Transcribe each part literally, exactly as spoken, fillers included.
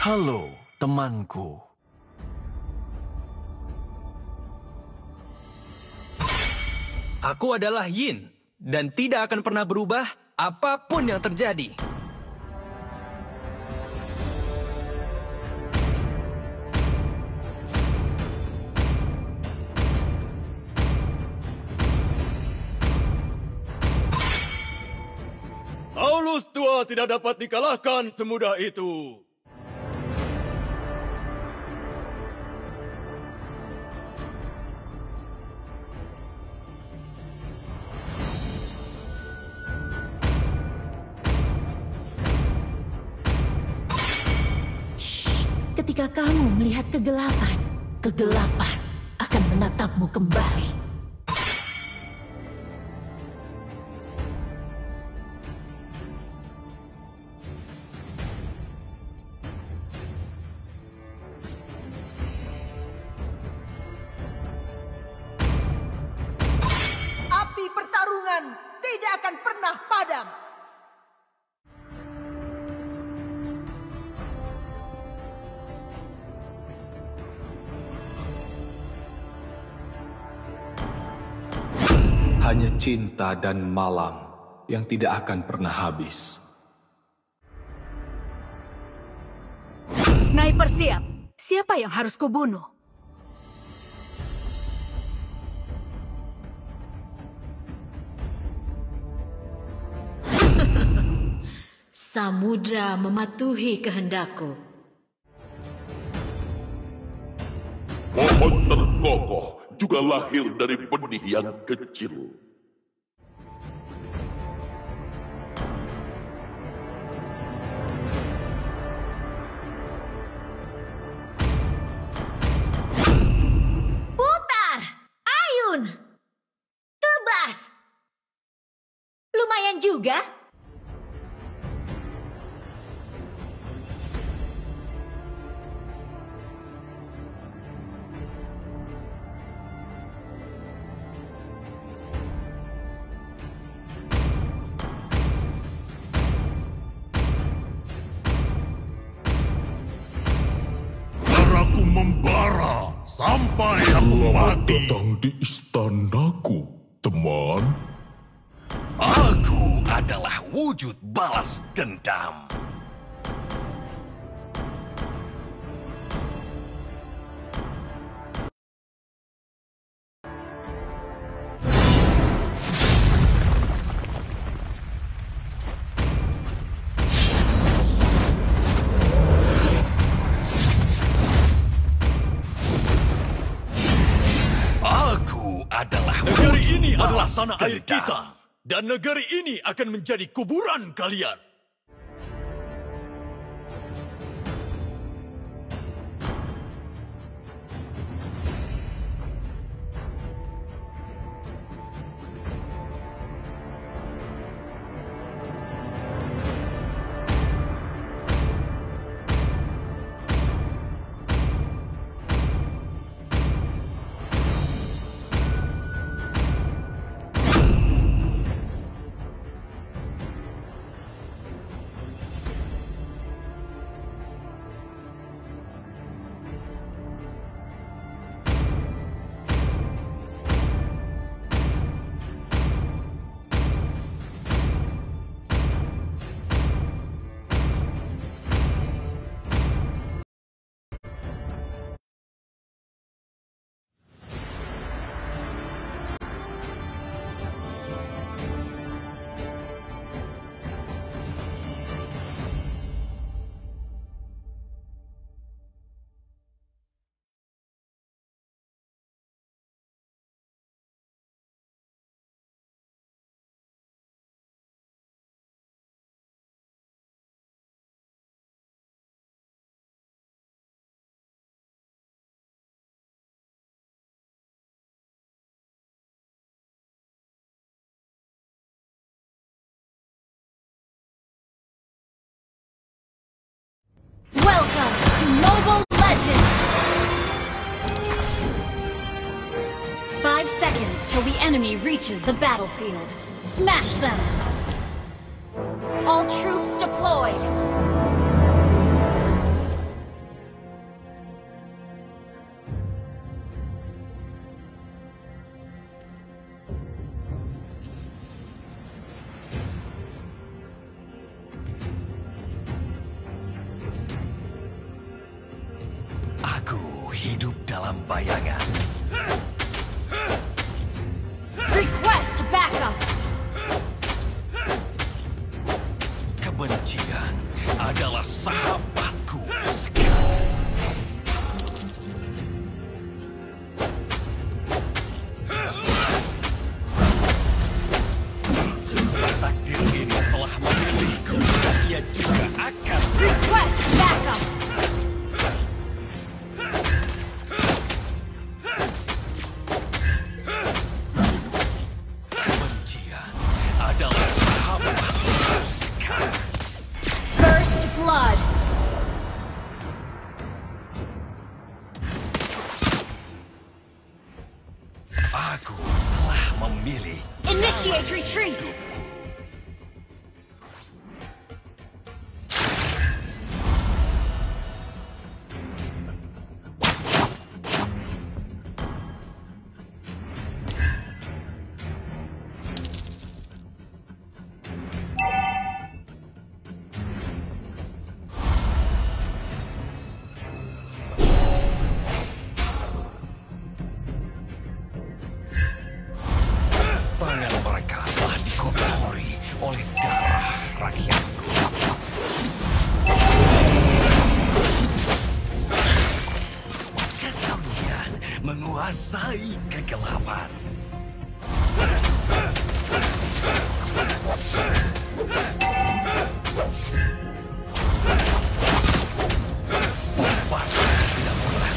Halo, temanku. Aku adalah Yin, dan tidak akan pernah berubah apapun yang terjadi. Paulus tua tidak dapat dikalahkan semudah itu. Ketika kamu melihat kegelapan, kegelapan akan menatapmu kembali. Api pertarungan tidak akan pernah padam. Hanya cinta dan malam yang tidak akan pernah habis. Sniper siap. Siapa yang harus kubunuh? Samudra mematuhi kehendakku. Pohon terkokoh juga lahir dari benih yang kecil. Putar! Ayun! Tebas! Lumayan juga. Darahku membara sampai aku mati. Datang di istanaku, teman. Aku adalah wujud balas dendam. Aku adalah Negeri ini wujud adalah balas tanah air dendam. kita. Dan negeri ini akan menjadi kuburan kalian. Welcome to Mobile Legends! Five seconds till the enemy reaches the battlefield. Smash them! All troops deployed! Aku hidup dalam bayangan. Request backup. Kebencian adalah sahabatku. Takdir ini telah memilihku. Ia juga akan Request backup. kebencian adalah sahabatku sekarang. First blood. Aku telah memilih. Initiate retreat. Tangan mereka telah dikotori oleh darah rakyatku. Kesunyian menguasai kegelapan. Obat tidak boleh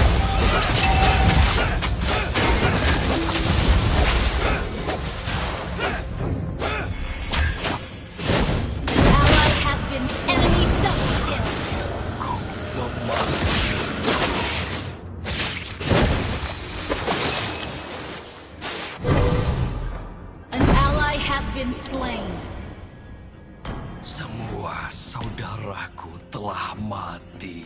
Ally has been enemy double kill. An ally has been slain. Semua saudaraku telah mati.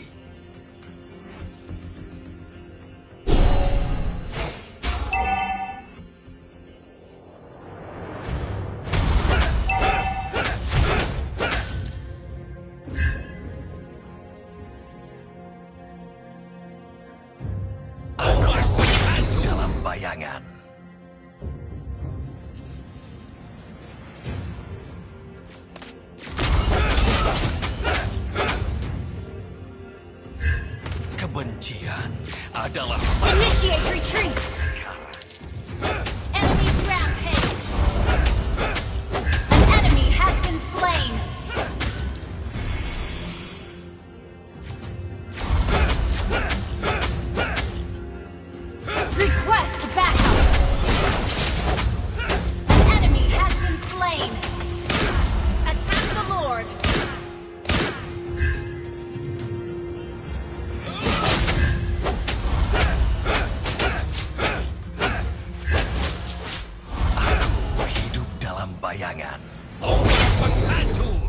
Aku dalam bayangan. Kebencian adalah Initiate retreat. Enemy rampage. An enemy has been slain. Request backup. An enemy has been slain. Attack the Lord. Aku hidup dalam bayangan. Ombak penghancur.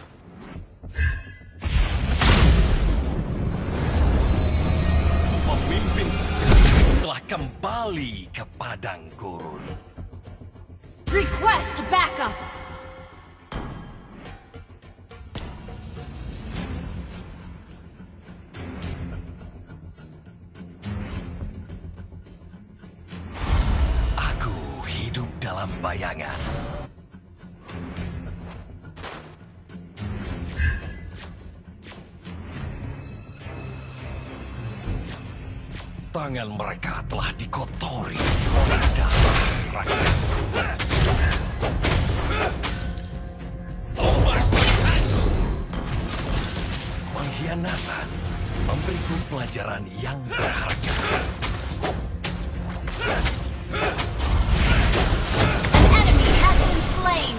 Pemimpin sejati telah kembali ke padang gurun. Request backup. Aku hidup dalam bayangan. Tangan mereka telah dikotori oleh darah rakyat. Ombak penghancur. Pengkhianatan memberiku pelajaran yang berharga. An enemy has been slain.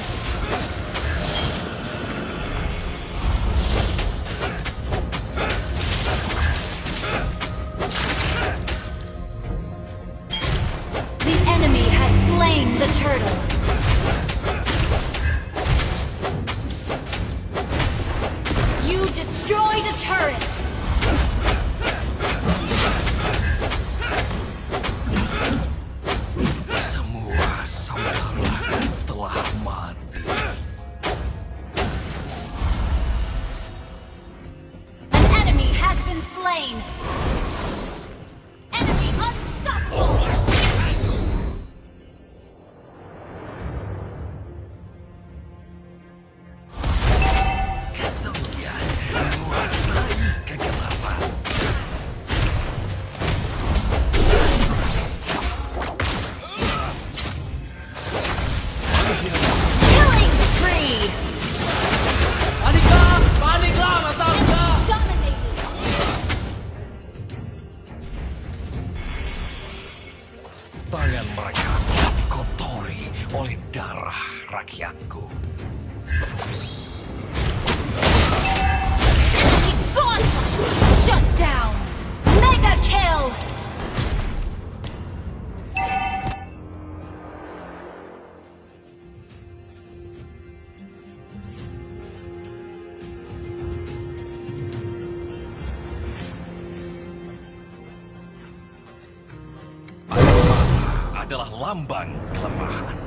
The enemy has slain the turtle. You destroyed a turret. Semua saudaraku telah mati. An enemy has been slain. Tangan mereka telah dikotori oleh darah rakyatku. Shut down! Mega kill! Adalah lambang kelemahan.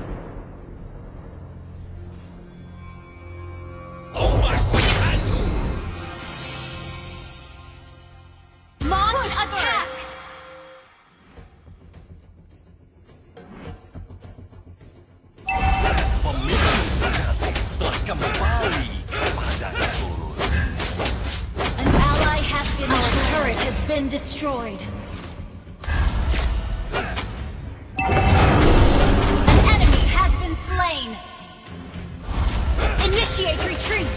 Tombak penyatu. Launch attack! Pemimpin sejati telah kembali ke padang gurun. An ally has been Our turret has been destroyed. Initiate retreat!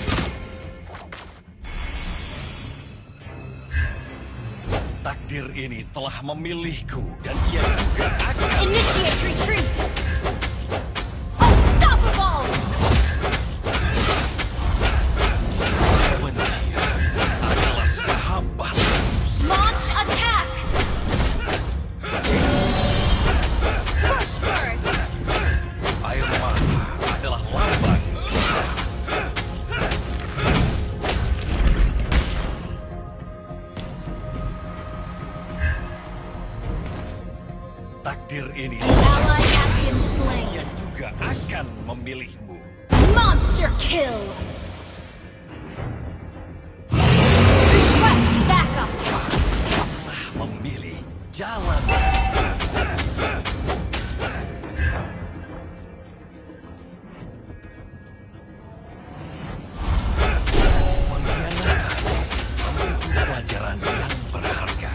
Takdir ini telah memilihku dan ia juga akan... Initiate retreat! Unstoppable! Benci adalah sahabat. Launch attack! Air mata adalah lambang. Takdir ini Ally has been slain. ia juga akan memilihmu. Monster kill! Request backup! Telah memilih jalan. Pengkhianatan memiliki pelajaran yang berharga.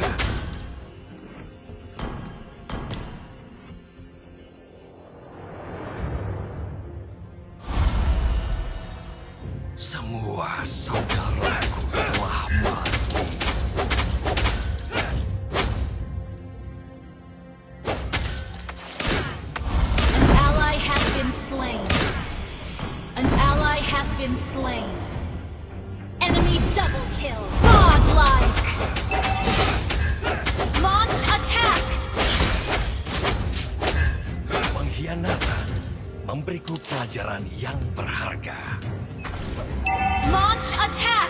Semua saudaraku telah mati. An ally has been slain. An ally has been slain. Enemy double kill. Godlike! Launch attack! Pengkhianatan memberiku pelajaran yang berharga. Launch attack!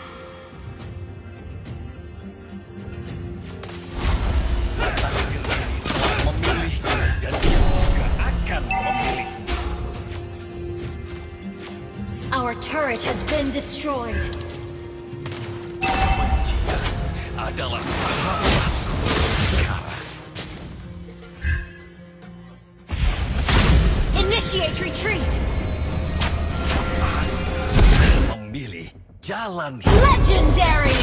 Takdir ini telah memilihku dan dia juga akan memilihmu. Our turret has been destroyed. Kebencian adalah sahabatku sekarang. Initiate retreat! Memilih jalan Legendary!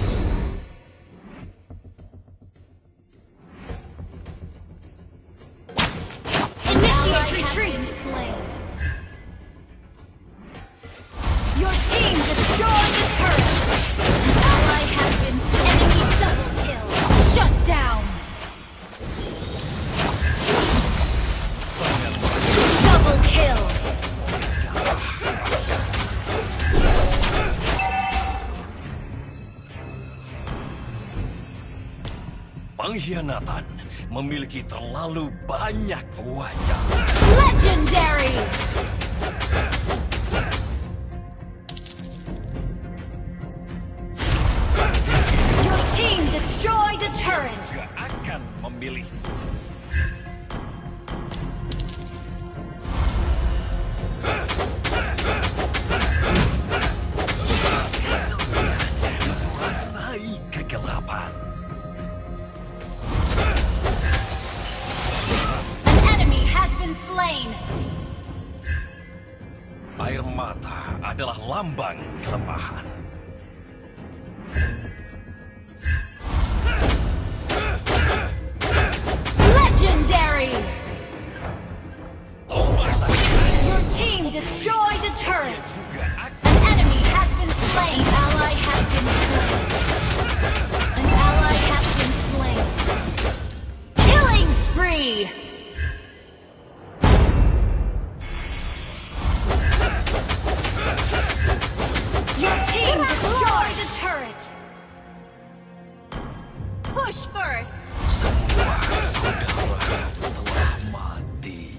Initiate retreat! Your team destroyed the turret! An ally has been enemy double kill! Shut down! Double kill! Pengkhianatan memiliki terlalu banyak wajah. Legendary! Your team destroyed a turret! Juga akan memilih. Menguasai kegelapan. An enemy has been slain! Air mata adalah lambang kelemahan. Legendary! Your team destroyed a turret! An enemy has been slain! An ally has been slain! An ally has been slain! Killing spree! push first. Semua saudara telah mati.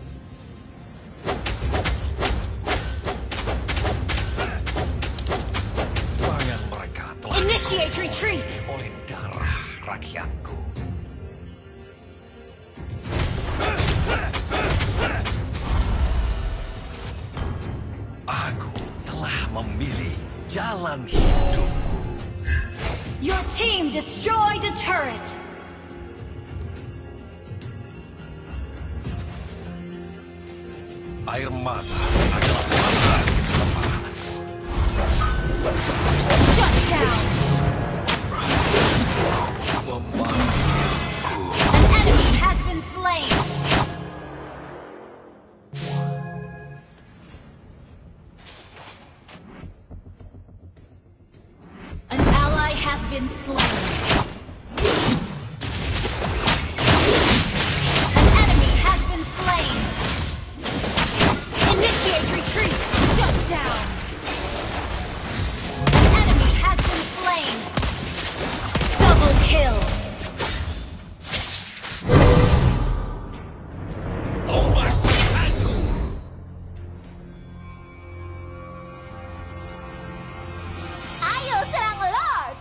Tangan mereka telah Initiate retreat. oleh darah rakyatku. Aku telah memilih jalan hidupku. Your team destroyed a turret. Air mata adalah mata lemah. Shut down. Memanggilku. An enemy has been slain. An ally has been slain. An enemy has been slain. Initiate retreat. Shut down. An enemy has been slain. Double kill. Tombak bersatu. Ayo serang Lord.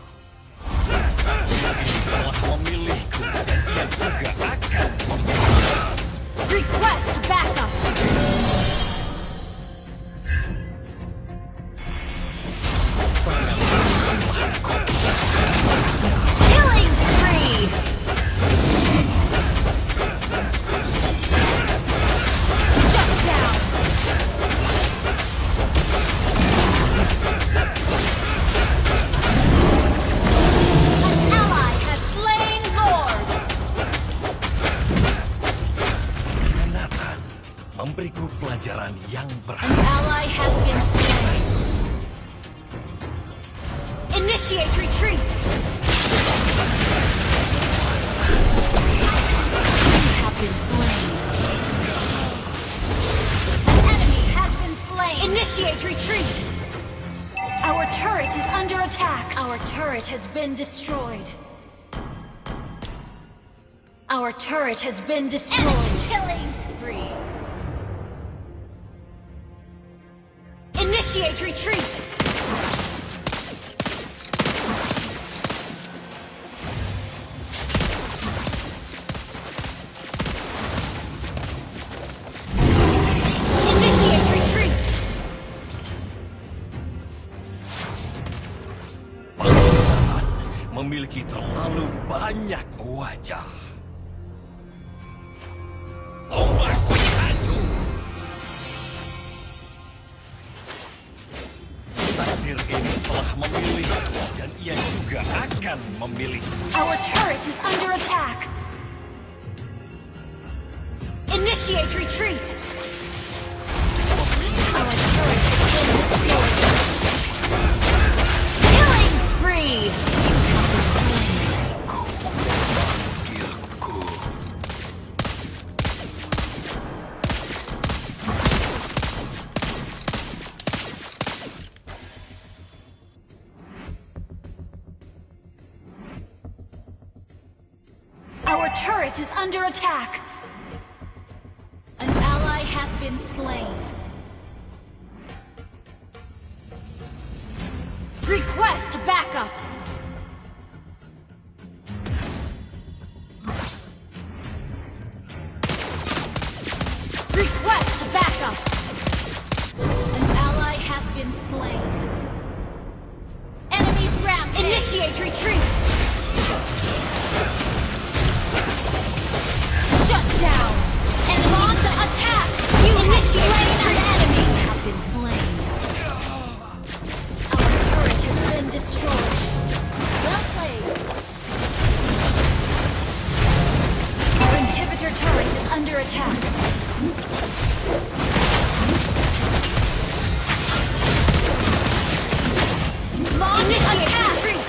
Telah memilihku dan ia juga akan memilih. Request backup. Killing spree. Shut down. An ally has slain Lord. Nathan memberiku pelajaran yang An berharga. ally has been slain. Initiate retreat. You have been slain. An enemy has been slain. Initiate retreat. Our turret is under attack. Our turret has been destroyed. Our turret has been destroyed. Enemy killing spree. Initiate retreat. Initiate retreat. Pengkhianatan memiliki terlalu banyak wajah. Tombak bersatu. Takdir ini telah memilih dan ia juga akan memilih. Our turret is under attack. Initiate retreat. Our turret has been destroyed. Killing spree. Manggilku. Our turret is under attack. An ally has been slain. Request backup. Request backup. An ally has been slain. Enemy rampage. Initiate retreat. Shut down. And launch attack. You initiate an enemy. Have been slain. Our turret has been destroyed. Well played. Our inhibitor turret is under attack. Launch attack. Retreat.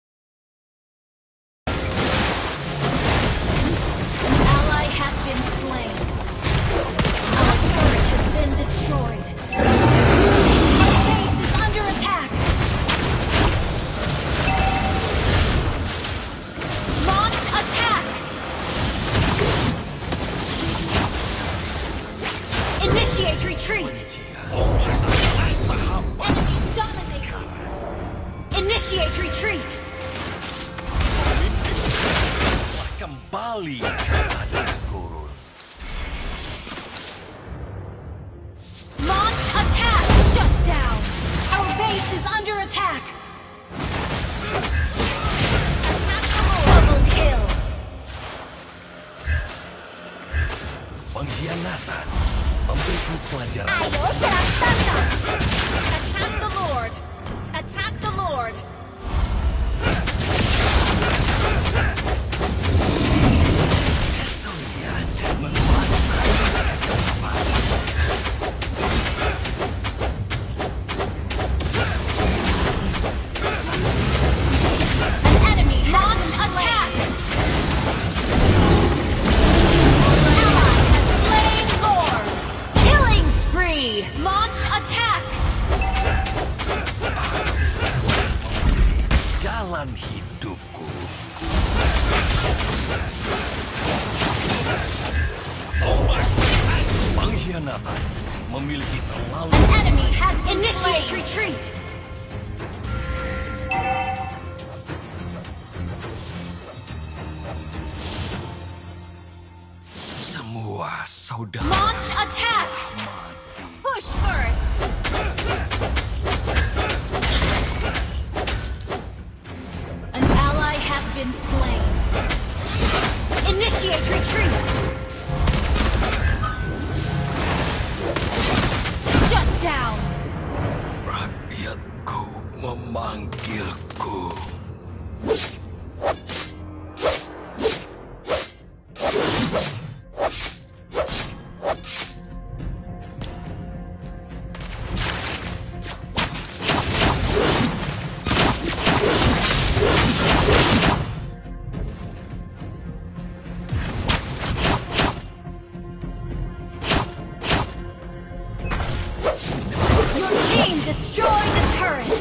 An ally has been slain. Our turret has been destroyed. Our base is under attack. Launch retreat! Dominate! Initiate retreat! Kembali pada gurun. Launch attack! Shut down! Our base is under attack! Attack the Lord! Double kill! Pengkhianatan memberiku pelajaran. Ayo serang tangkap! Attack the Lord! Attack the Lord! Launch attack! Jalan hidupku. Pengkhianatan memiliki terlalu. An enemy has initiate retreat. Semua saudara. Launch attack! Push first! An ally has been slain. Initiate retreat! Shut down! Rakyatku memanggilku. Destroy the turret!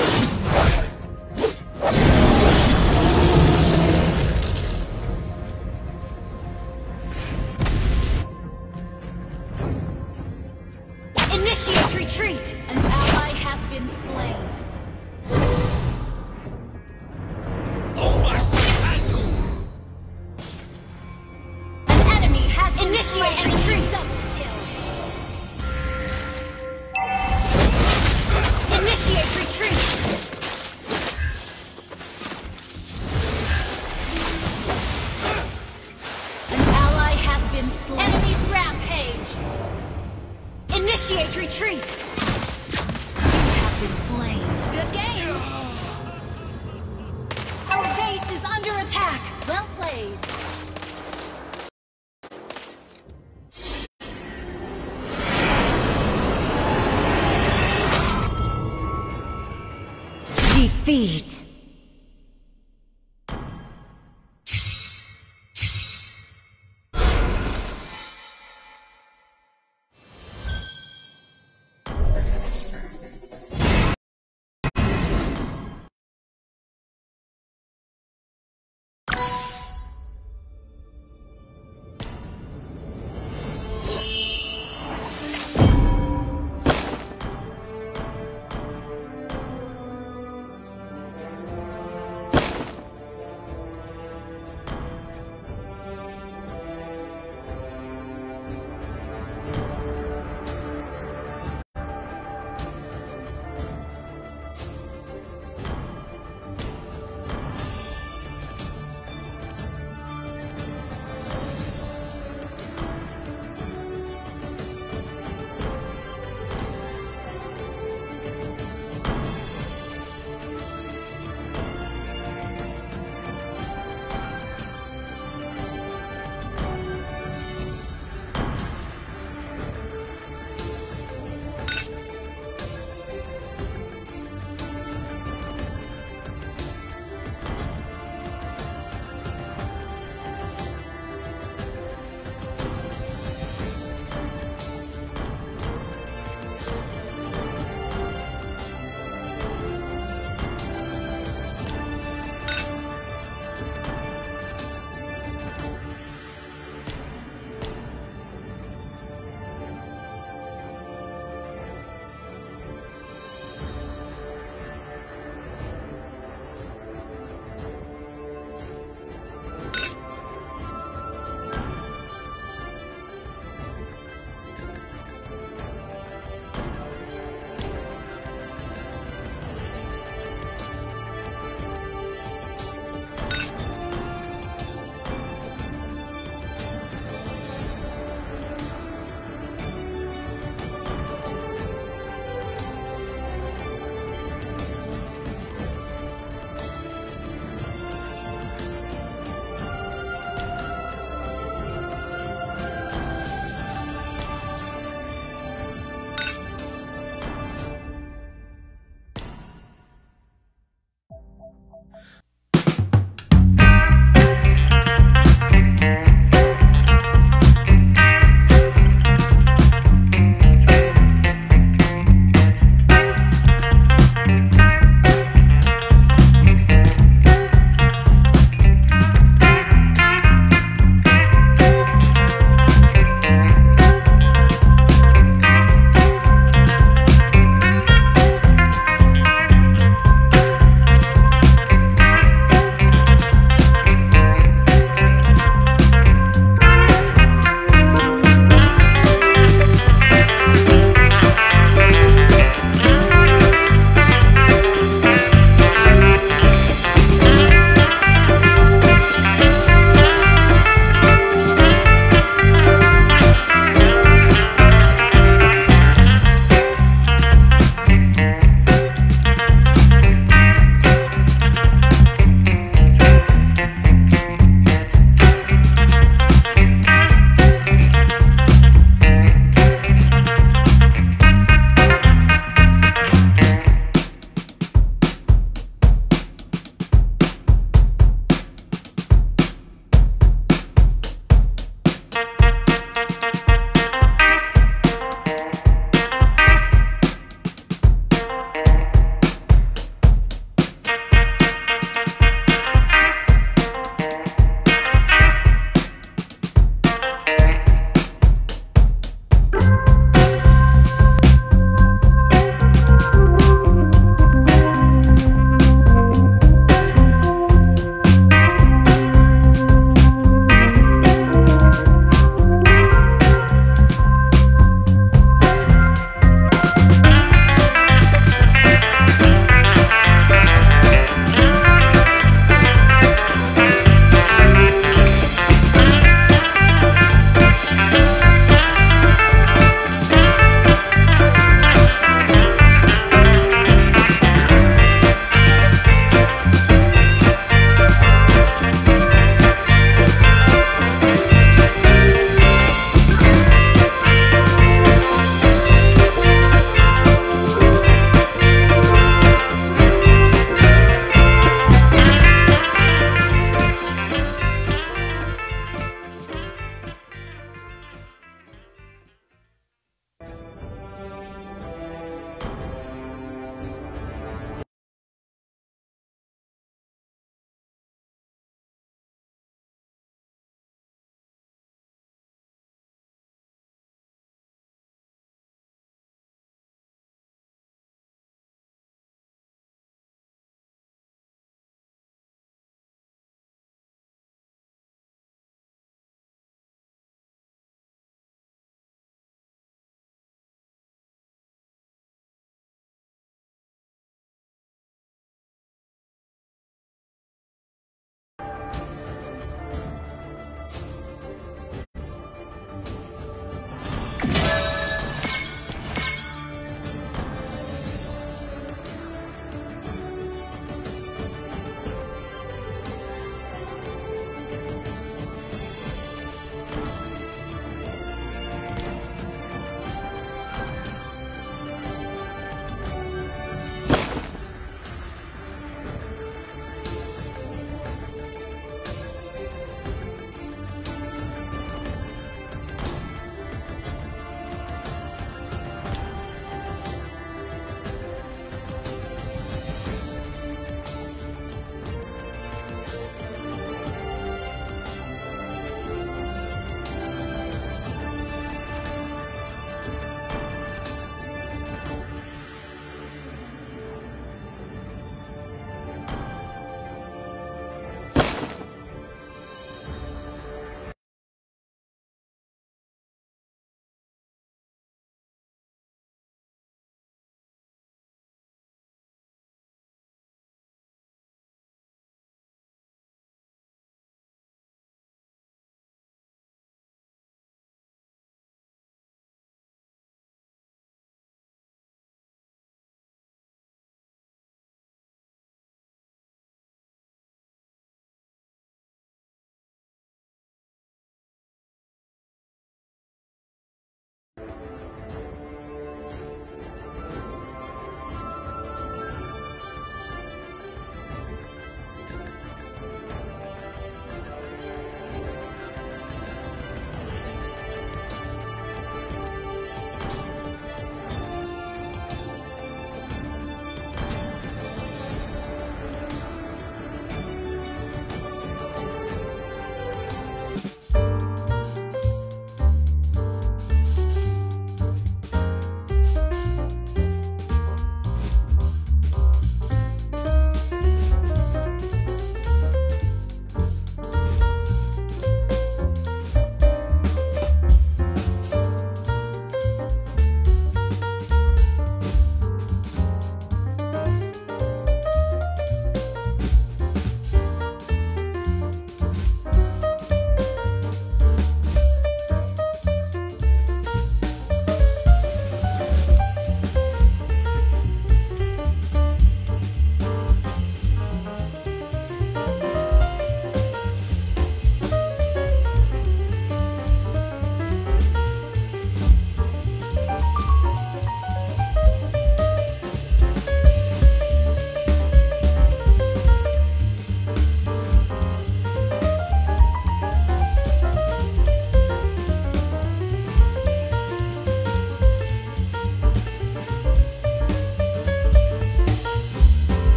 Initiate retreat! An ally has been slain. An enemy has initiate retreat! Initiate retreat! An ally has been slain. Enemy rampage! Initiate retreat! You have been slain. Good game! Our base is under attack! Well played! Defeat!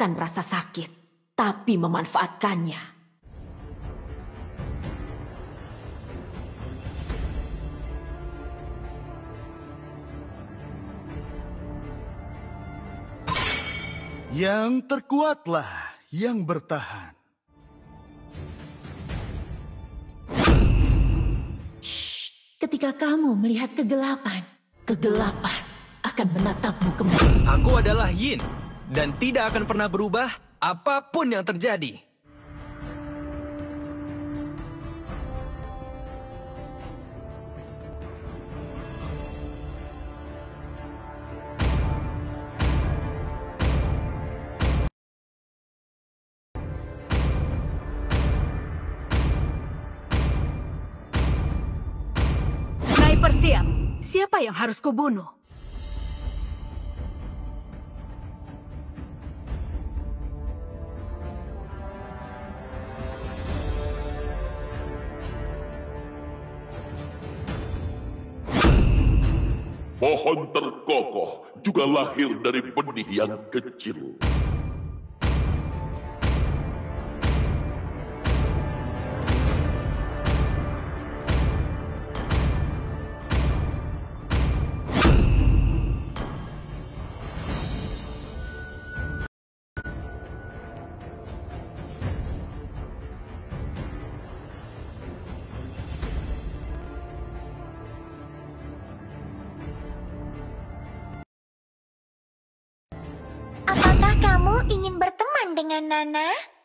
bukan rasa sakit, tapi memanfaatkannya. Yang terkuatlah yang bertahan. Ketika kamu melihat kegelapan, kegelapan akan menatapmu kembali. Aku adalah Yin, dan tidak akan pernah berubah apapun yang terjadi. Sniper siap. Siapa yang harus kubunuh? Pohon terkokoh juga lahir dari benih yang kecil. Apakah kamu ingin berteman dengan Nana?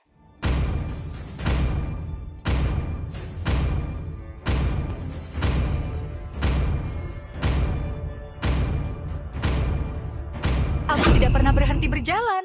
Aku tidak pernah berhenti berjalan.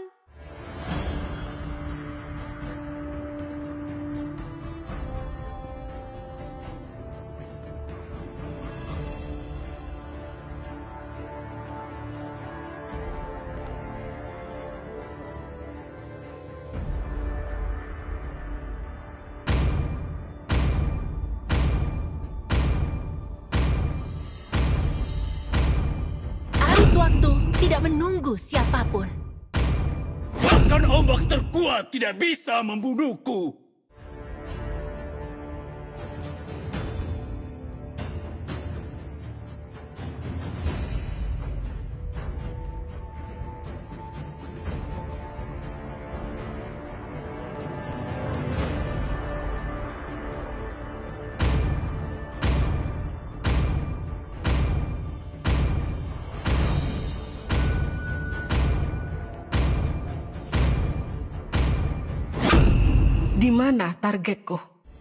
Waktu tidak menunggu siapapun. Bahkan ombak terkuat tidak bisa membunuhku. Di mana targetku?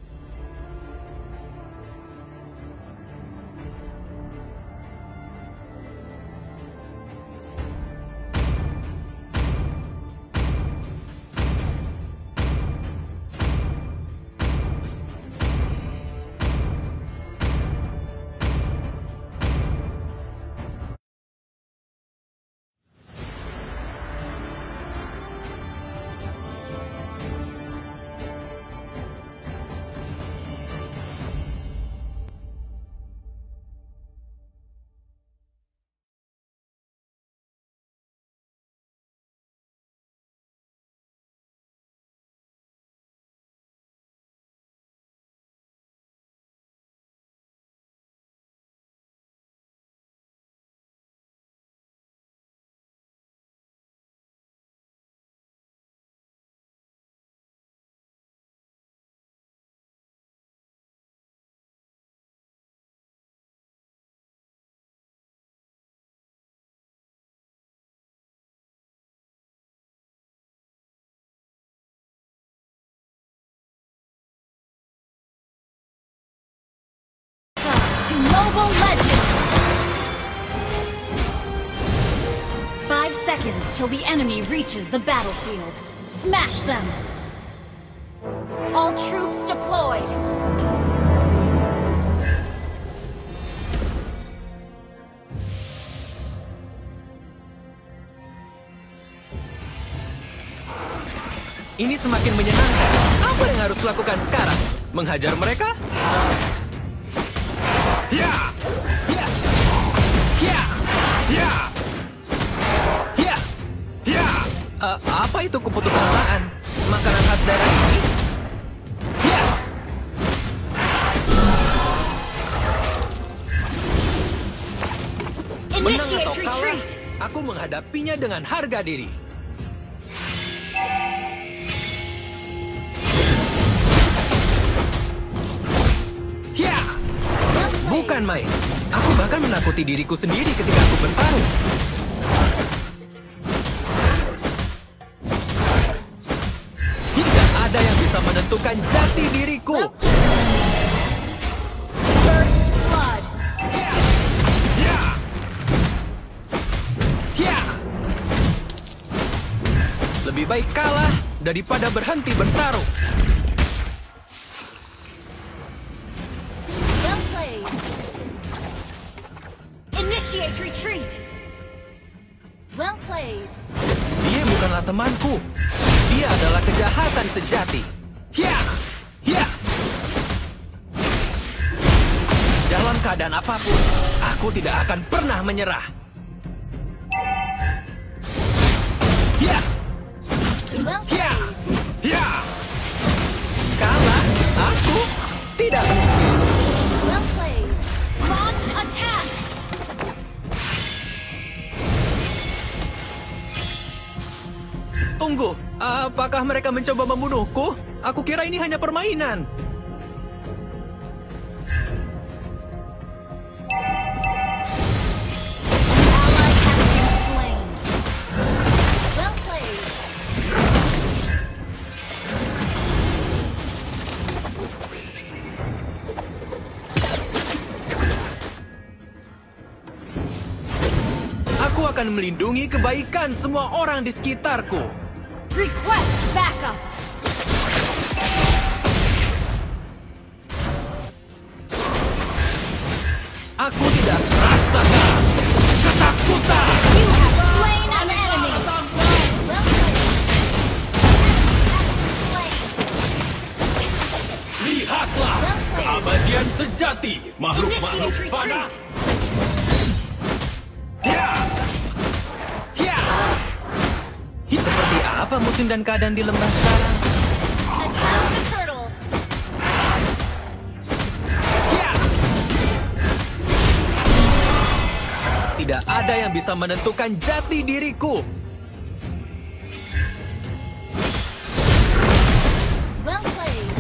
To Mobile Legends! Five seconds till the enemy reaches the battlefield. Smash them! All troops deployed! Ini semakin menyenangkan. Apa yang harus kulakukan sekarang? Menghajar mereka? Ya! Ya! Ya! Ya! Ya! Ya! Uh, apa Apa itu keputusasaan? Makanan khas daerah ini? Ya! Menang atau kalah, aku menghadapinya dengan harga diri. Ya! Bukan main. Aku bahkan menakuti diriku sendiri ketika aku bertarung. Tidak ada yang bisa menentukan jati diriku. First blood. Ya! Ya! Lebih baik kalah daripada berhenti bertarung. Well played. Initiate retreat. Well played. Dia bukanlah temanku. Dia adalah kejahatan sejati. Ya! Ya! Dalam keadaan apapun, aku tidak akan pernah menyerah. Ya! Well Ya! played. Ya! Kalah, aku tidak mungkin. Well played. Launch attack. Tunggu, apakah mereka mencoba membunuhku? Aku kira ini hanya permainan. Ally has been slain. Well played. Aku akan melindungi kebaikan semua orang di sekitarku. Request backup. Aku tidak merasakan ketakutan. You have slain an enemy. Well played. Enemy has been slain. Lihatlah keabadian sejati makhluk-makhluk Initiate panas. retreat. Ya! Ya! Seperti apa musim dan keadaan di lembah sekarang? Attack the turtle. Ya! Tidak ada yang bisa menentukan jati diriku. Well played.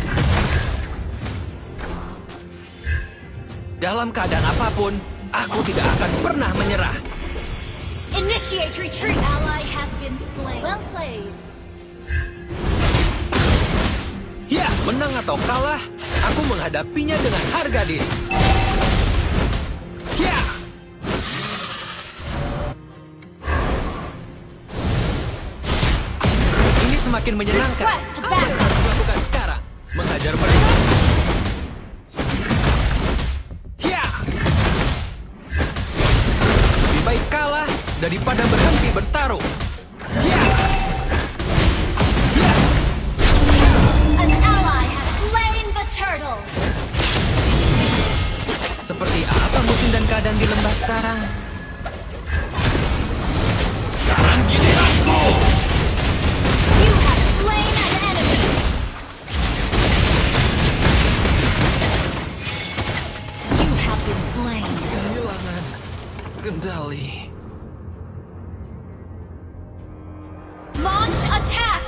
Dalam keadaan apapun, aku tidak akan pernah menyerah. Initiate retreat. Ally has been slain. Well played. Ya, menang atau kalah, aku menghadapinya dengan harga diri. Ya! Ini semakin menyenangkan. Request Apa yang backup. harus lakukan sekarang? Menghajar mereka? Ya! Lebih baik kalah daripada berhenti bertarung. Ya! Ya! An ally has slain the turtle. Seperti apa musim dan keadaan di lembah sekarang? Sekarang giliranku. You have slain an enemy. You have been slain. Kehilangan kendali. Launch attack.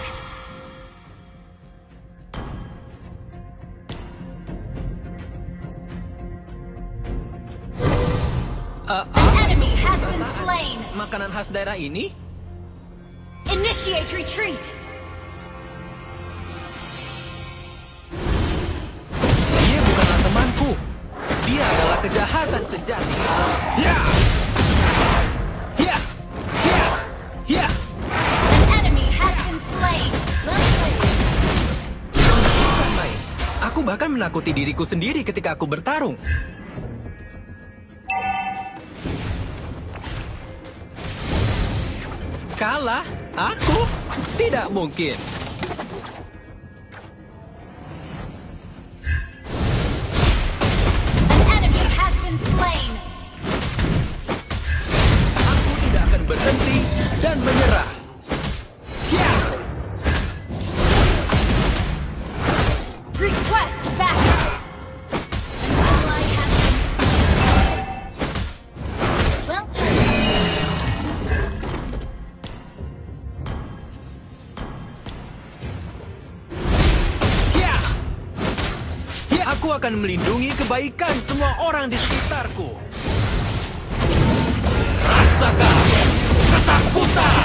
Uh, An enemy has been slain. Makanan khas daerah ini? Initiate retreat. Dia bukanlah temanku. Dia adalah kejahatan sejati. Ya! Ya! Ya! Ya! An enemy has been slain. Well played. Bukan main. Aku bahkan menakuti diriku sendiri ketika aku bertarung. Kalah? Aku? Tidak mungkin. An enemy has been slain. Aku tidak akan berhenti dan menyerah. Ya! Aku akan melindungi kebaikan semua orang di sekitarku. Rasakan ketakutan.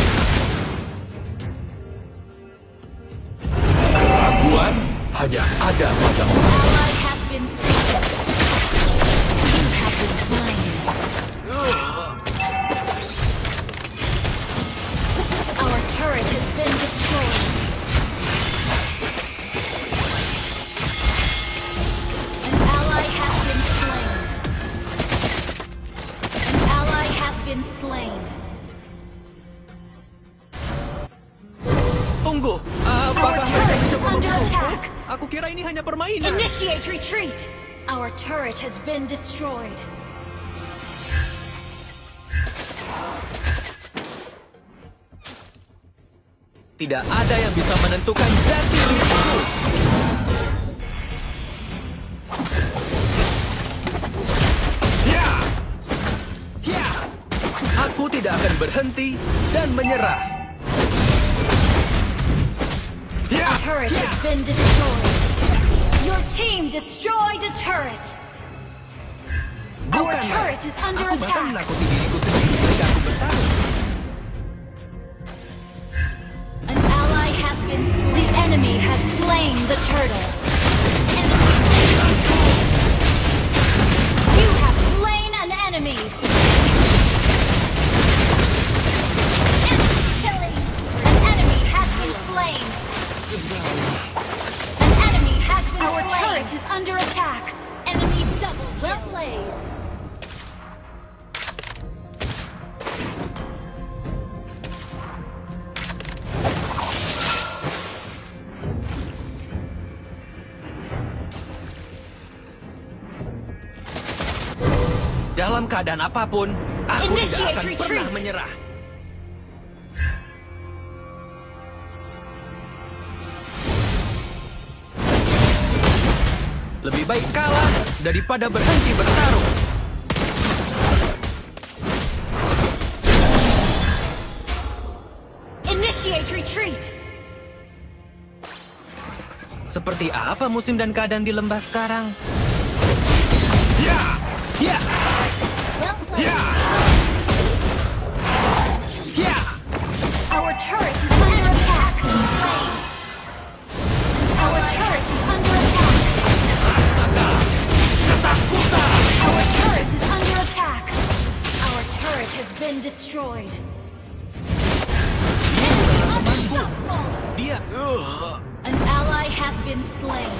Keraguan hanya ada pada orang. Ally has been slain. You have been slain. Our turret has been destroyed. An ally has been slain. An ally has been slain. Tunggu, apakah Our mereka turret bisa is under membunuhku? attack. Aku kira ini hanya permainan. Initiate retreat. Our turret has been destroyed. Tidak ada yang bisa menentukan jati diriku. Ya! Ya! Aku tidak akan berhenti dan menyerah. A turret has been destroyed. Your team destroyed a turret. Our Bukan, turret is under aku bahkan attack. menakuti diriku sendiri ketika aku bertarung. An ally has been slain. The enemy has slain the turtle. You have slain an enemy. Killing. An enemy has been slain. An enemy has been Our slain. Our turret is under attack. Enemy double well played. Dalam keadaan apapun, aku Initiate tidak akan retreat. pernah menyerah. Lebih baik kalah daripada berhenti bertarung. Initiate retreat. Seperti apa musim dan keadaan di lembah sekarang? Ya! Ya! Well played. Ya! Ya! Our turret is under attack. Slain. Our turret is under attack. Ketakutan! Our turret is under attack. Our turret has been destroyed. Enemy unstoppable. Dia... An ally has been slain.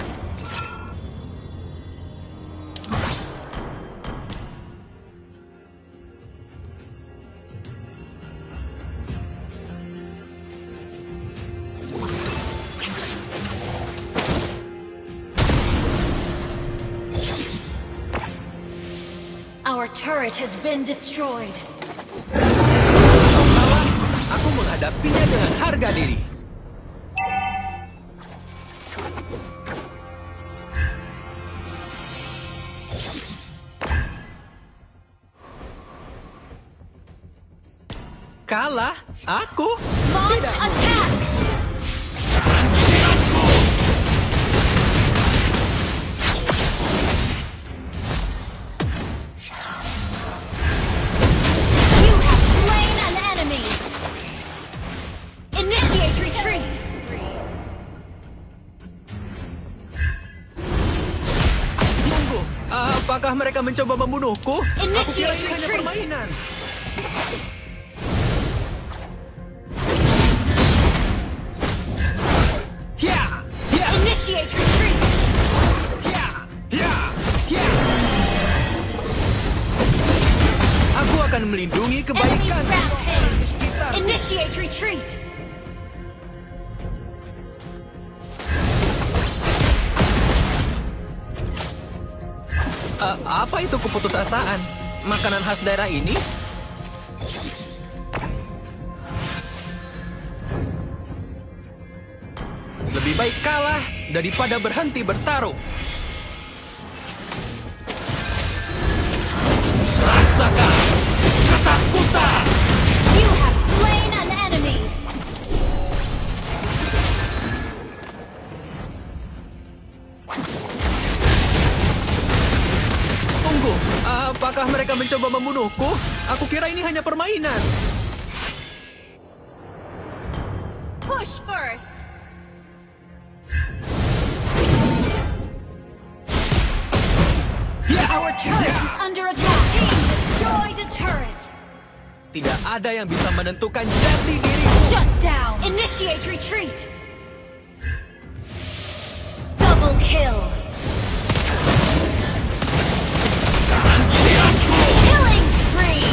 Our turret has been destroyed. Aku menghadapinya dengan harga diri. Kalah? Aku? Launch Tidak. attack! You have slain an enemy! Initiate retreat! Tunggu, apakah mereka mencoba membunuhku? Aku kira Initiate ini hanya retreat. permainan. Ya! Ya! Initiate retreat! Ya! Ya! Ya! Aku akan melindungi Enemy kebaikan. rampage! Initiate retreat! Uh, apa itu keputusasaan? Makanan khas daerah ini? Lebih baik kalah daripada berhenti bertarung. Rasakan ketakutan! You have slain an enemy! mencoba membunuhku? Aku kira ini hanya permainan. Push first. Our turret is under attack. Team destroyed a turret. Tidak ada yang bisa menentukan jati diriku. Shut down. Initiate retreat. Double kill. Killing spree.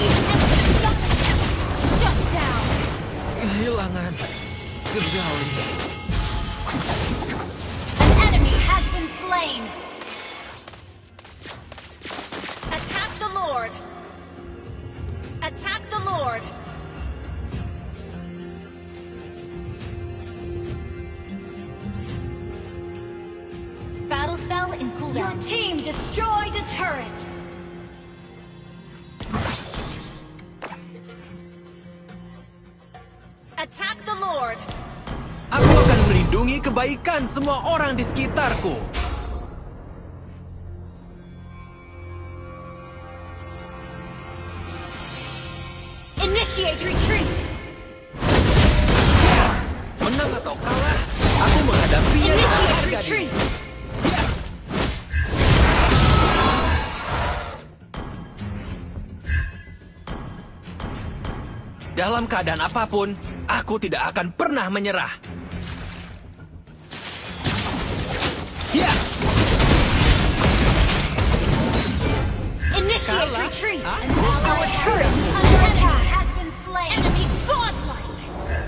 Shut down. Kehilangan kendali. An enemy has been slain. Attack the Lord. Attack the Lord. Battle spell in cooldown. Your team destroyed a turret. Attack the Lord. Aku akan melindungi kebaikan semua orang di sekitarku. Initiate retreat. Menang atau kalah, aku menghadapinya. Initiate retreat. Dalam keadaan apapun, aku tidak akan pernah menyerah. Ya. Initiate retreat. Our turret is under attack. Has been slain. Enemy godlike.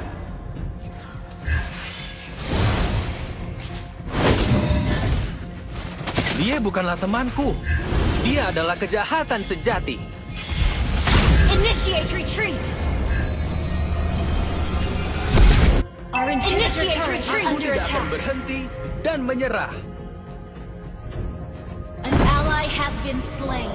Dia bukanlah temanku. Dia adalah kejahatan sejati. Initiate retreat. Our initiate retreat Aku under tidak akan attack. berhenti dan menyerah. An ally has been slain.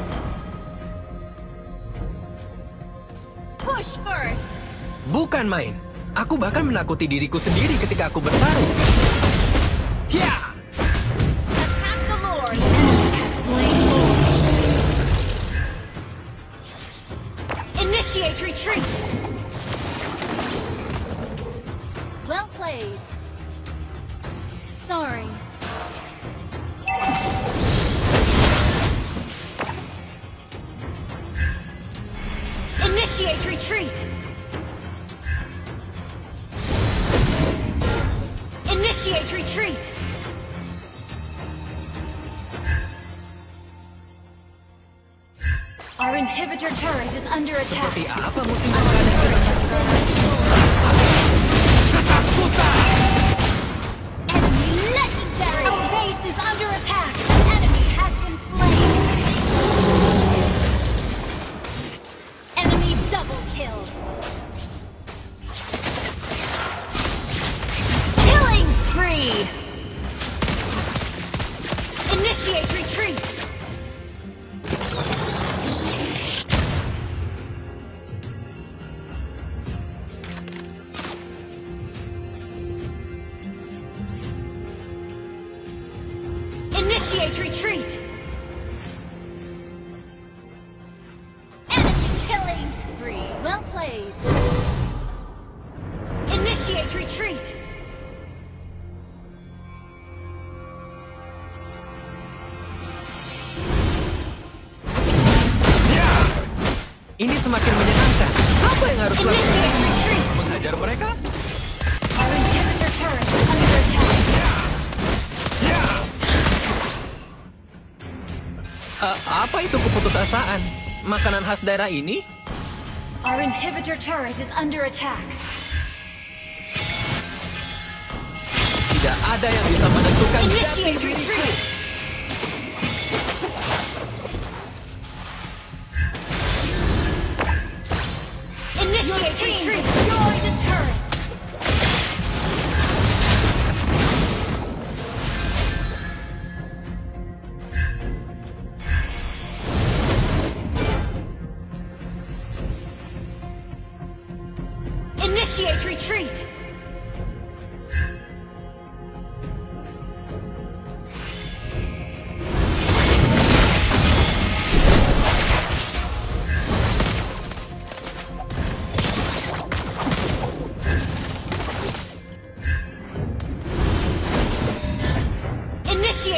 Push first. Bukan main. Aku bahkan menakuti diriku sendiri ketika aku bertarung. Ya. Attack the Lord. Enemy has slain Lord. Initiate retreat. Well played. Sorry. Initiate retreat. Initiate retreat. Our inhibitor turret is under attack. Seperti apa musim Our turret has been restored. ketakutan? Enemy legendary. Our base is under attack. An enemy has been slain. Enemy double kill. Killing spree. Initiate retreat. Initiate retreat. Enemy killing spree. Well played. Initiate retreat. Ini semakin menyenangkan. Apa yang harus Initiate dilakukan? retreat. Menghajar mereka? Our inhibitor turret is under attack. Uh, apa itu keputusasaan? Makanan khas daerah ini? Our inhibitor turret is under attack. Tidak ada yang bisa menentukan jati Initiate diriku. retreat. Initiate retreat. Destroy the turret. Initiate retreat.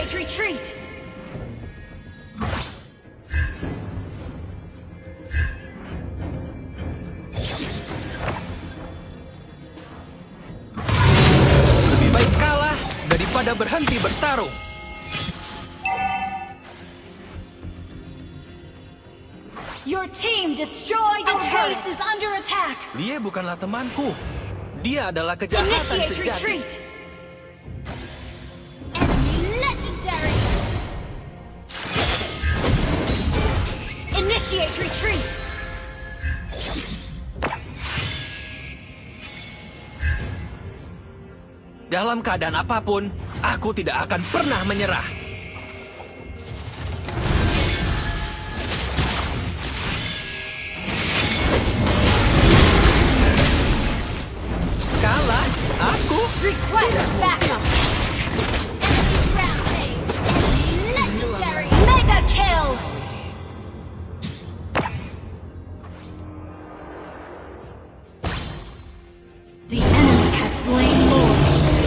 Initiate retreat! Lebih baik kalah daripada berhenti bertarung. Your team destroyed a turret. Base is under attack. Dia bukanlah temanku. Dia adalah kejahatan Initiate sejati. retreat. Enemy legendary. Initiate retreat. Dalam keadaan apapun, aku tidak akan pernah menyerah. Kalah, aku request backup. Enemy rampage. Enemy legendary. Mega kill. The enemy has slain Lord.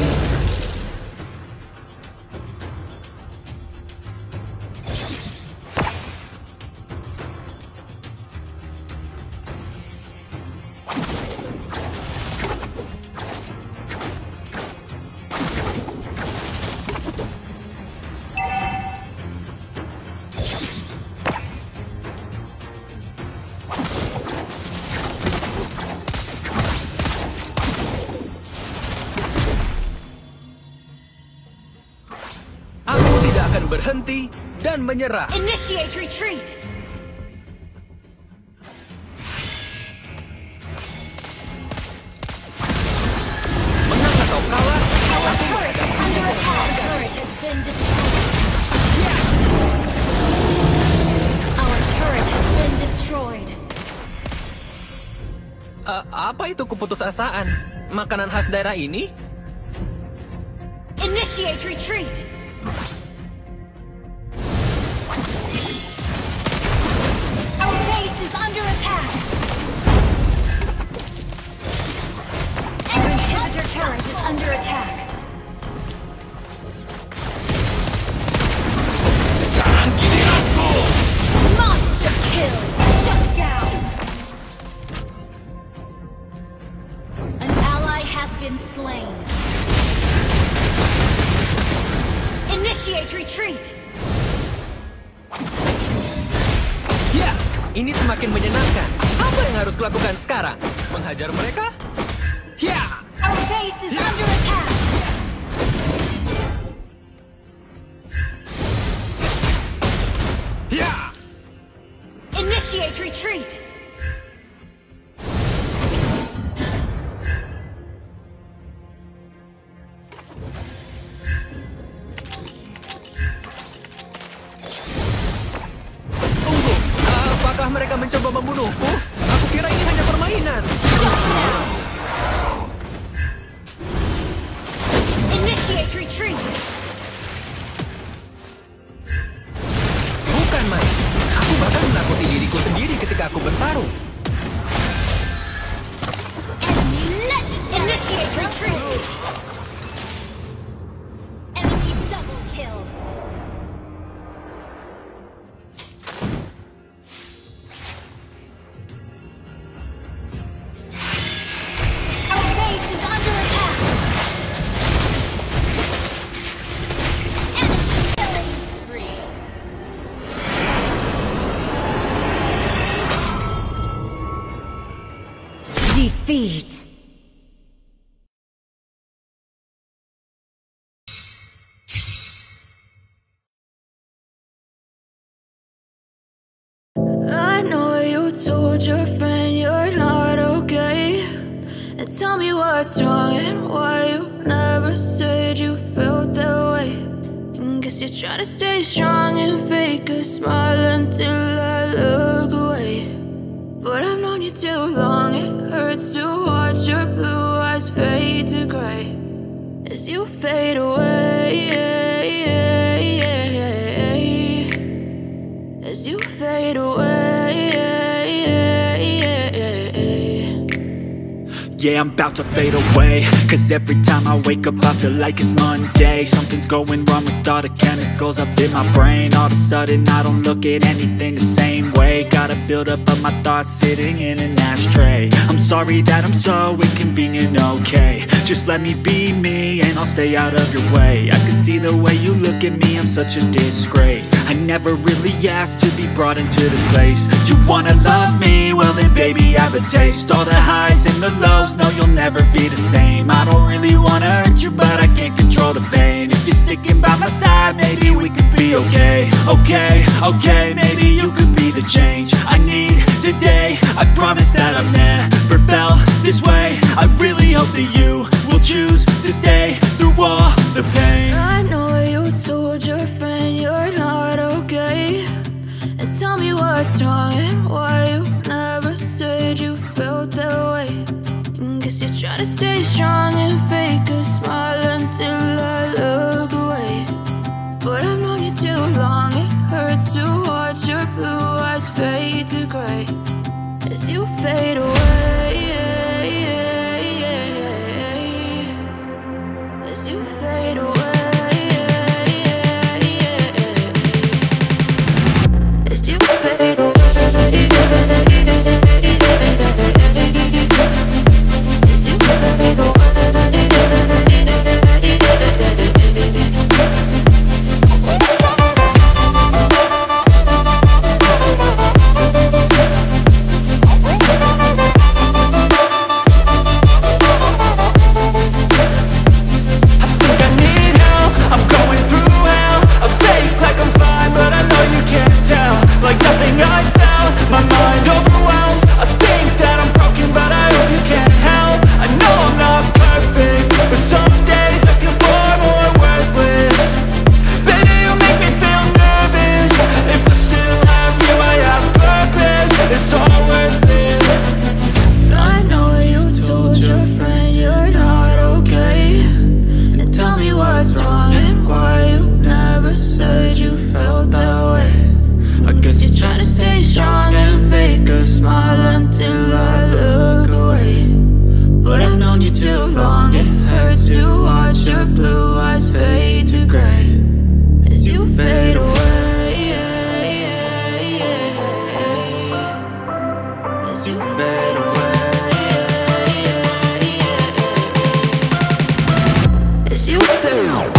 berhenti dan menyerah. Initiate retreat. Menang atau kalah, our turret is under attack. Our turret has been destroyed. Our turret has been destroyed. Uh, apa itu keputusasaan? Makanan khas daerah ini? Initiate retreat. Our base is under attack. Our inhibitor turret is under attack. Jangan gini aku! Monster kill. Shut down. An ally has been slain. Initiate retreat. Ya, ini semakin menyenangkan. Apa yang harus kulakukan sekarang? Menghajar mereka? Ya. Our base is under attack. Ya. Initiate retreat. Apakah mereka mencoba membunuhku? Aku kira ini hanya permainan. Initiate retreat. Bukan, Mas. Aku bahkan menakuti diriku sendiri ketika aku bertarung. Enemy legendary. Initiate retreat. Enemy double kill. Defeat. I know you told your friend you're not okay, and tell me what's wrong and why you never said you felt that way. And guess you're trying to stay strong and fake a smile until I look away. But I've known you too long, it hurts to watch your blue eyes fade to gray as you fade away, as you fade away. Yeah, I'm about to fade away. Cause every time I wake up I feel like it's Monday. Something's going wrong with all the chemicals up in my brain. All of a sudden I don't look at anything the same way. Gotta build up of my thoughts sitting in an ashtray. I'm sorry that I'm so inconvenient, okay. Just let me be me and I'll stay out of your way. I can see the way you look at me, I'm such a disgrace. I never really asked to be brought into this place. You wanna love me? Well then baby I have a taste. All the highs and the lows, no you'll never be the same. I don't really wanna hurt you but I can't control the pain. If you're sticking by my side maybe we could be okay. Okay, okay, maybe you could be the change I need today. I promise that I've never felt this way. I really hope that you will choose to stay through all the pain. I know you told your friend you're not okay, and tell me what's wrong and why you never said you felt that way. And guess you're trying to stay strong and fake a smile until I look away. But I've known you too long, it hurts to watch your blue eyes fade to gray as you fade away. As you fade away. As you fade away. As you fade away. Like nothing I felt, my mind overwhelms. I think that I'm broken, but I hope you can't help. I know I'm not perfect, but some days I feel far more worthless. Baby, you make me feel nervous. If I still have you, I have purpose. It's all worth it. I know you told your friend you're not okay, and tell me what's wrong and why you never said you felt that way. I guess you're trying to stay strong and fake a smile until I look away. But I've known you too long, it hurts to watch your blue eyes fade to gray as you fade away. As you fade away. As you fade away.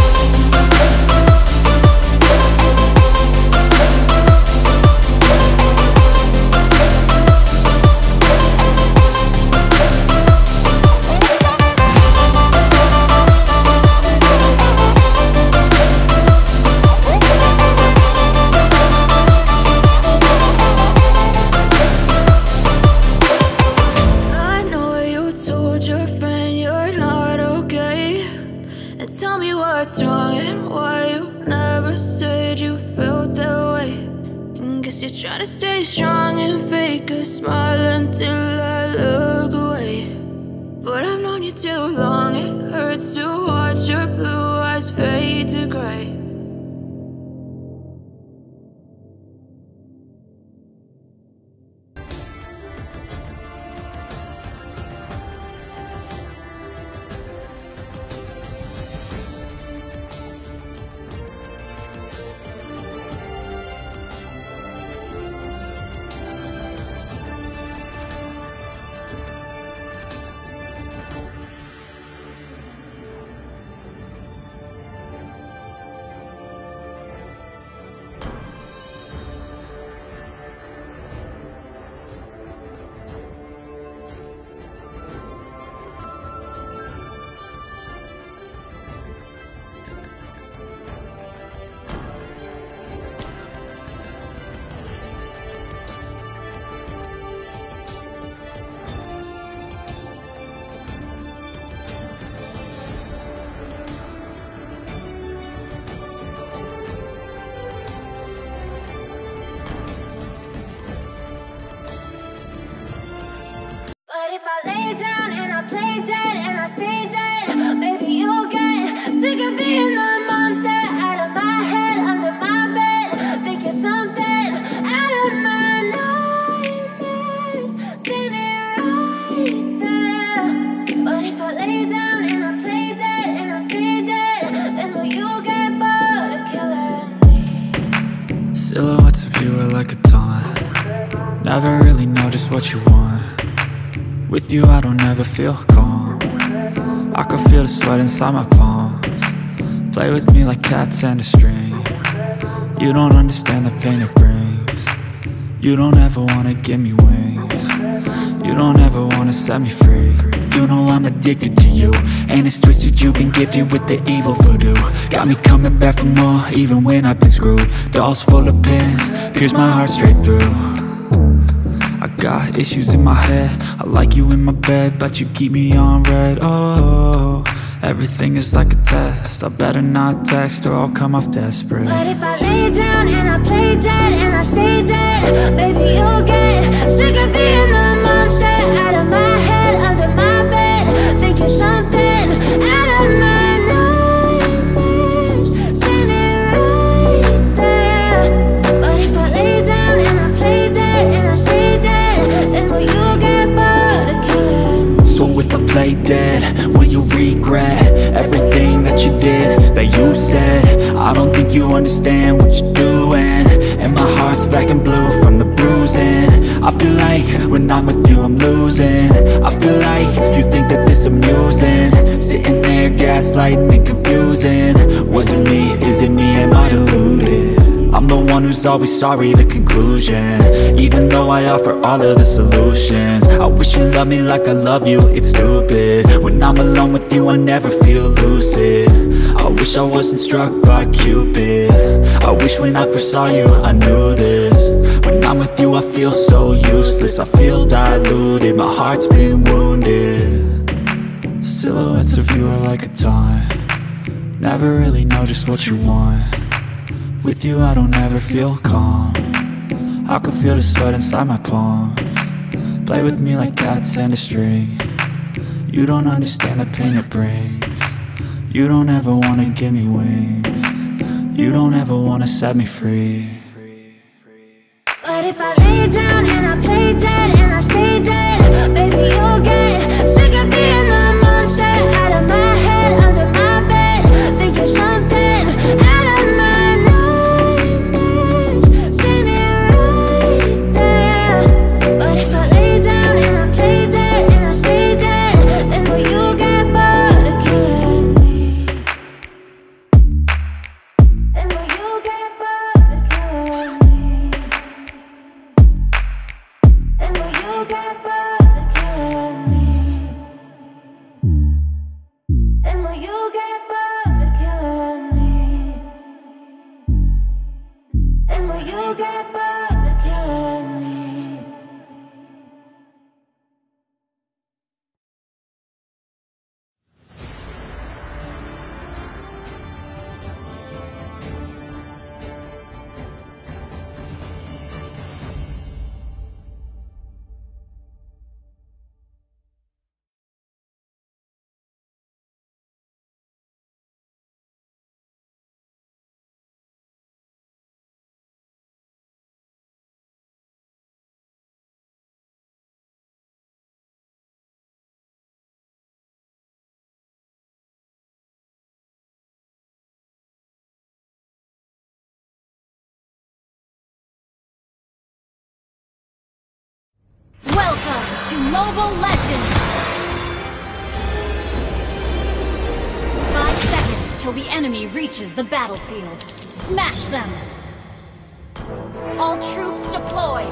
What's wrong and why you never said you felt that way. And guess you're trying to stay strong and fake a smile until I look away. But I've known you too long, it hurts to watch your blue eyes fade to gray. Never really know just what you want. With you I don't ever feel calm. I can feel the sweat inside my palms. Play with me like cats and a string. You don't understand the pain it brings. You don't ever wanna give me wings. You don't ever wanna set me free. You know I'm addicted to you, and it's twisted, you've been gifted with the evil voodoo. Got me coming back for more, even when I've been screwed. Dolls full of pins, pierce my heart straight through. I got issues in my head, I like you in my bed, but you keep me on red. Oh, everything is like a test, I better not text or I'll come off desperate. But if I lay down and I play dead and I stay dead, baby you'll get sick of being the monster out of my head, under my bed, think you're something out of my nightmares, standing right there. But if I lay down and I play dead and I stay dead, then will you get bored of killing? So if I play dead, will you regret everything that you did, that you said? I don't think you understand what you're doing, and my heart's black and blue from the bruising. I feel like when I'm with you I'm losing. I feel like you think that this amusing, sitting there gaslighting and confusing. Was it me? Is it me? Am I deluded? I'm the one who's always sorry, the conclusion, even though I offer all of the solutions. I wish you loved me like I love you, it's stupid. When I'm alone with you I never feel lucid. I wish I wasn't struck by Cupid. I wish when I first saw you I knew this. When I'm with you I feel so useless, I feel diluted, my heart's been wounded. Silhouettes of you are like a taunt. Never really know just what you want. With you I don't ever feel calm. I can feel the sweat inside my palms. Play with me like cats and a string. You don't understand the pain it brings. You don't ever wanna give me wings. You don't ever wanna set me free. But if I lay down and I play dead and I stay dead, baby you'll get sick of being the monster out of my head, under my bed, think you're something out of my nightmares, standing right there. But if I lay down and I play dead and I stay dead, then will you get bored of killing me? Then will you get bored of killing me? And will you get bored of killing me? And will you get bored of killing me? And will you get bored of killing me? Welcome to Mobile Legends! Five seconds till the enemy reaches the battlefield. Smash them! All troops deployed!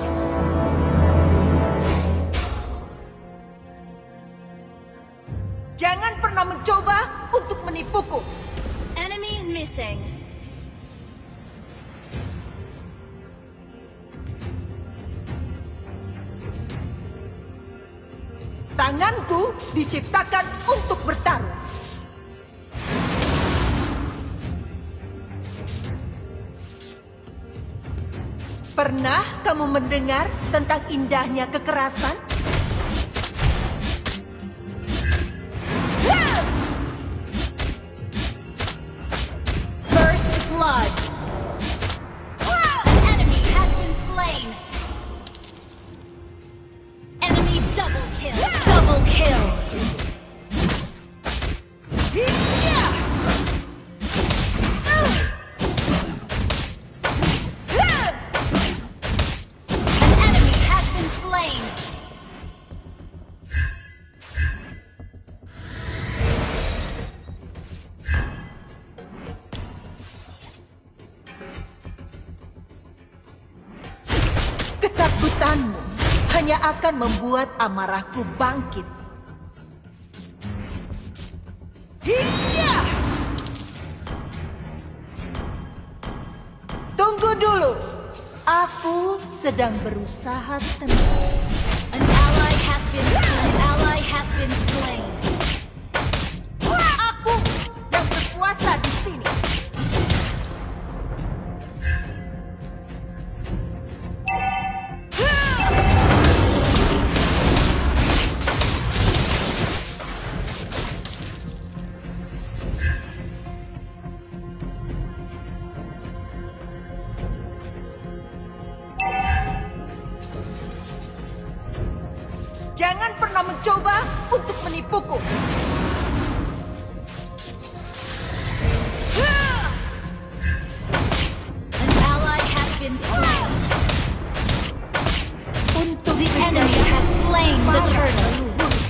Jangan pernah mencoba untuk menipuku. Enemy missing. Tanganku diciptakan untuk bertarung. Pernah kamu mendengar tentang indahnya kekerasan? First blood. An enemy has been slain. Enemy double kill. Double kill. An enemy has been hanya akan membuat amarahku bangkit. Hiya! Tunggu dulu. Aku sedang berusaha tenang. An ally has been slain. An ally has been slain. Aku yang berkuasa di sini. Jangan pernah mencoba untuk menipuku. An ally has been slain. Untuk the enemy has slain the turtle.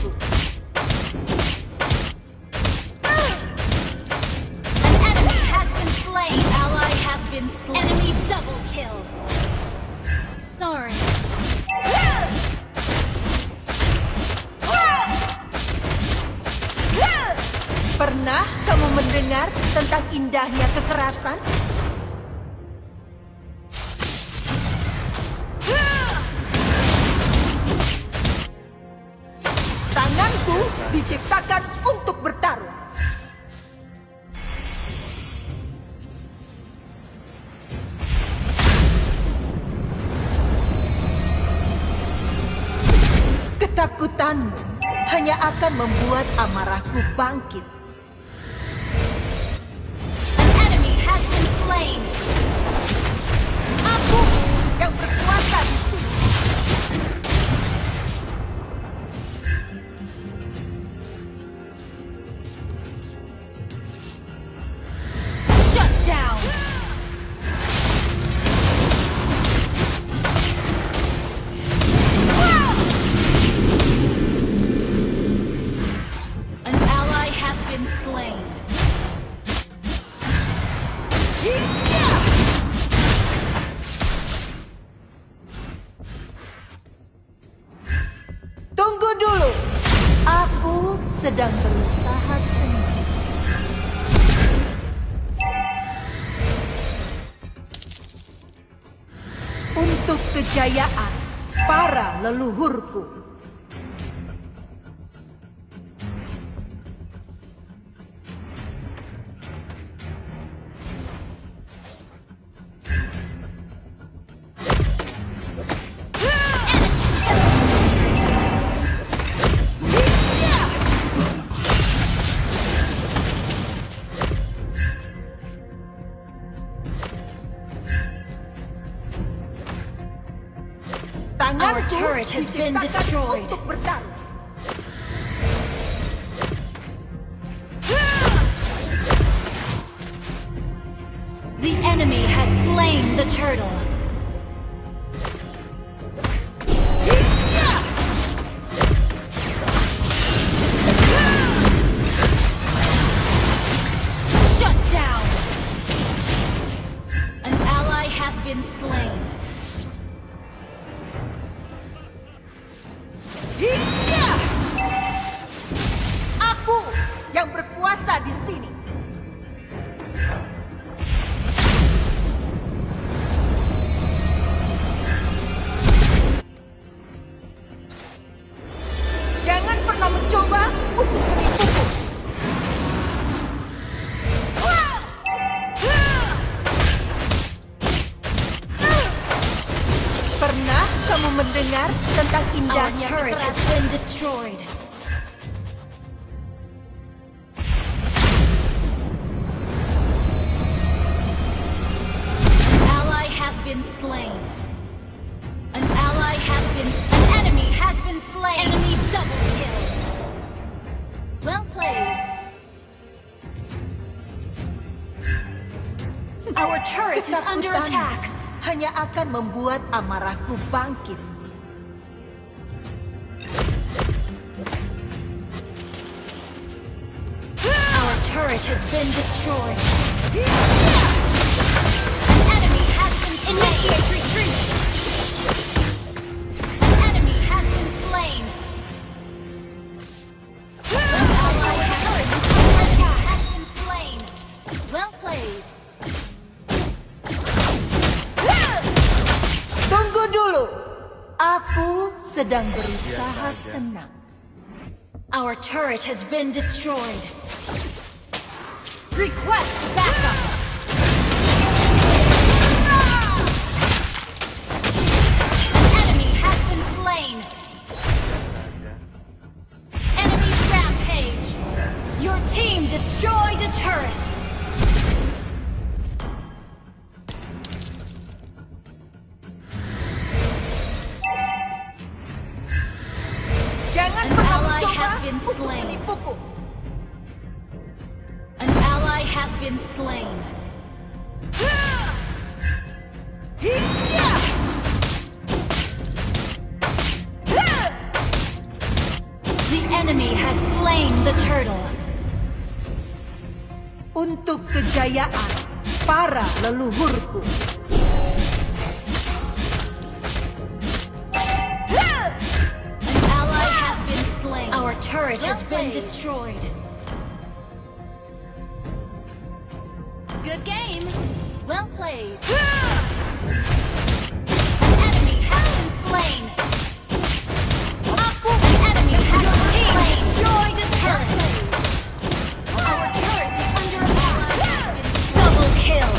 An enemy has been slain. An ally has been slain. Enemy double kill. Sorry. Pernah kamu mendengar tentang indahnya kekerasan? Tanganku diciptakan untuk bertarung. Ketakutanmu hanya akan membuat amarahku bangkit. Slain. Aku yang berkuasa di sini. Shut down. An ally has been slain. Tunggu dulu. Aku sedang berusaha tenang. Untuk kejayaan para leluhurku. Our turret has been destroyed. Untuk bertarung. The enemy has slain the turtle. Shut down. An ally has been slain. Hiya! Aku yang berkuasa di sini. Jangan pernah mencoba untuk menipuku. Pernah kamu mendengar tentang indahnya Our turret has been destroyed. An ally has been slain. An ally has been slain. An enemy has been slain. Enemy double kill. Well played. Our turret is under attack. Hanya akan membuat amarahku bangkit. Our turret has been destroyed. An enemy has been slain. Initiate retreat. An enemy has sedang berusaha tenang. Our turret has been destroyed. Request backup. An enemy has been slain. Enemy rampage. Your team destroyed a turret. Jangan An pernah ally mencoba has been untuk slain. menipuku. An ally has been slain. The enemy has slain the turtle. Untuk kejayaan para leluhurku. An ally has been slain. Our turret has been destroyed. Good game. Well played. An enemy has been slain. An enemy has been slain. Destroyed a turret. Our turret is under attack. Double kill.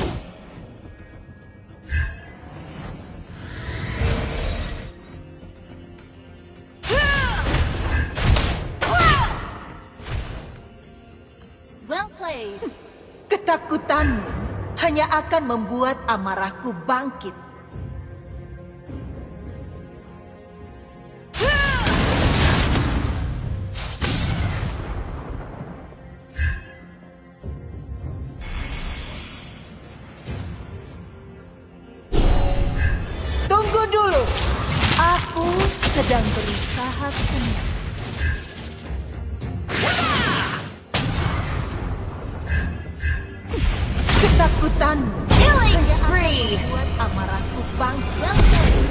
Well played. Ketakutanmu hanya akan membuat amarahku bangkit. Tunggu dulu. Aku sedang berusaha tenang. Ketakutanmu Killing spree. membuat amarahku bangkit. Well played.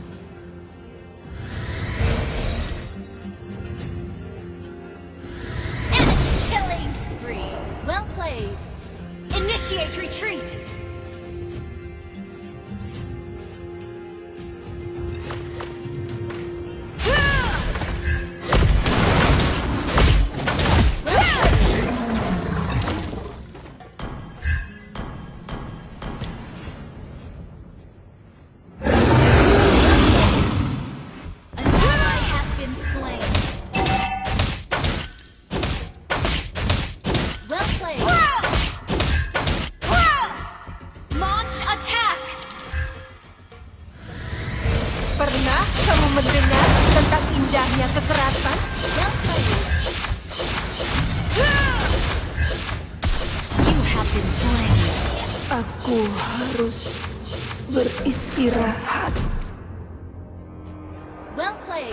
Enemy killing spree. Well played. Initiate retreat. An ally has been slain. Well played. Launch attack. Pernah kamu mendengar tentang indahnya kekerasan? Well played. You have been slain. Aku harus beristirahat. Well played.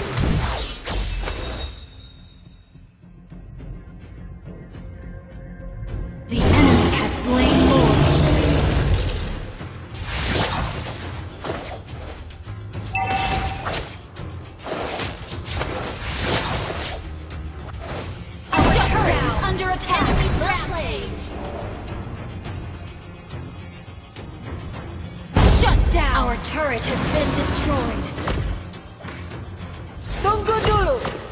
The enemy has slain more. Our turret is under attack. Rampage. Shut down. Our turret has been destroyed.